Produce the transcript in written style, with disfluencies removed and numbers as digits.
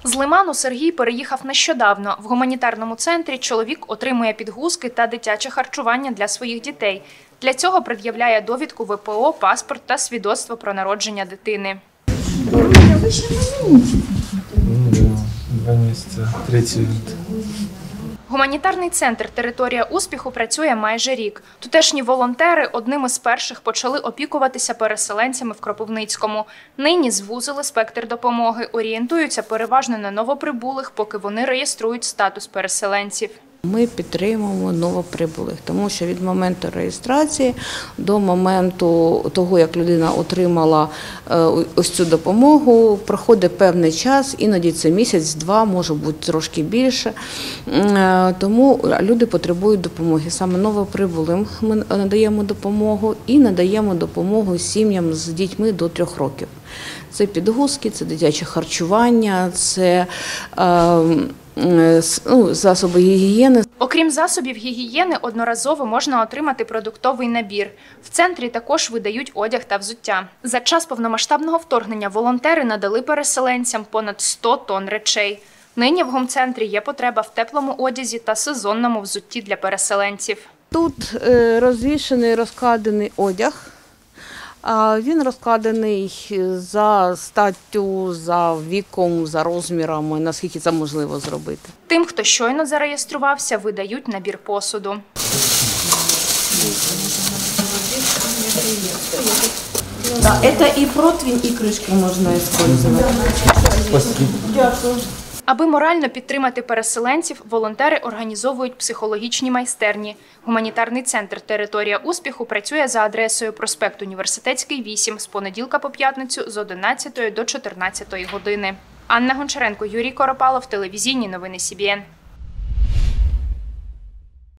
З Лиману Сергій переїхав нещодавно. В гуманітарному центрі чоловік отримує підгузки та дитяче харчування для своїх дітей. Для цього пред'являє довідку ВПО, паспорт та свідоцтво про народження дитини. Два місяці, третій вид. Гуманітарний центр «Територія успіху» працює майже рік. Тутешні волонтери одними з перших почали опікуватися переселенцями в Кропивницькому. Нині звузили спектр допомоги, орієнтуються переважно на новоприбулих, поки вони реєструють статус переселенців. Ми підтримуємо новоприбулих, тому що від моменту реєстрації до моменту того, як людина отримала ось цю допомогу, проходить певний час, іноді це місяць-два, може бути трошки більше. Тому люди потребують допомоги. Саме новоприбулим ми надаємо допомогу і надаємо допомогу сім'ям з дітьми до 3 років. Це підгузки, це дитяче харчування, це засоби гігієни. Окрім засобів гігієни, одноразово можна отримати продуктовий набір. В центрі також видають одяг та взуття. За час повномасштабного вторгнення волонтери надали переселенцям понад 100 тонн речей. Нині в гумцентрі є потреба в теплому одязі та сезонному взутті для переселенців. Тут розвішений, розкладений одяг. Він розкладений за статтю, за віком, за розмірами, наскільки це можливо зробити. Тим, хто щойно зареєструвався, видають набір посуду. Да, это и противень, и крышки можно использовать. Дякую. Аби морально підтримати переселенців, волонтери організовують психологічні майстерні. Гуманітарний центр «Територія успіху» працює за адресою проспект Університетський, 8, з понеділка по п'ятницю з 11 до 14 години. Анна Гончаренко, Юрій Коропалов, телевізійні новини СІБІН.